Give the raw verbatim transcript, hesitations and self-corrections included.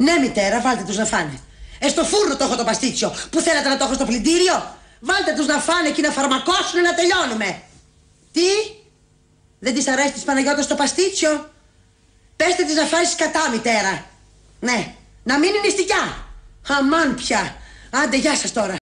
Ναι, μητέρα, βάλτε τους να φάνε. Ε, στο φούρνο το έχω το παστίτσιο. Που θέλετε να το έχω στο πλυντήριο. Βάλτε τους να φάνε και να φαρμακώσουν να τελειώνουμε. Τι? Δεν της αρέσει της Παναγιώτας το παστίτσιο? Πέστε της να φάει σκατά, μητέρα. Ναι, να μείνει νηστικιά. Αμάν πια. Άντε, γεια σας τώρα.